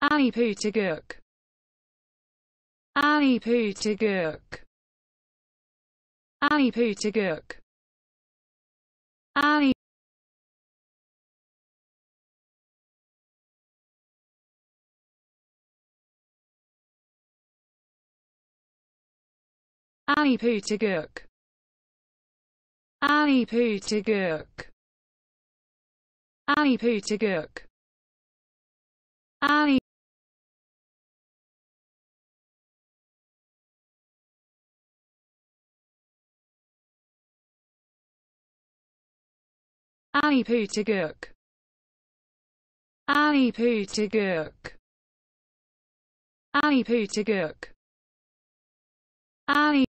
Aliputaguk. Aliputaguk. Aliputaguk. Ali Aliputaguk. Aliputaguk. Aliputaguk. Ali Aliputaguk. Aliputaguk. Aliputaguk. Ali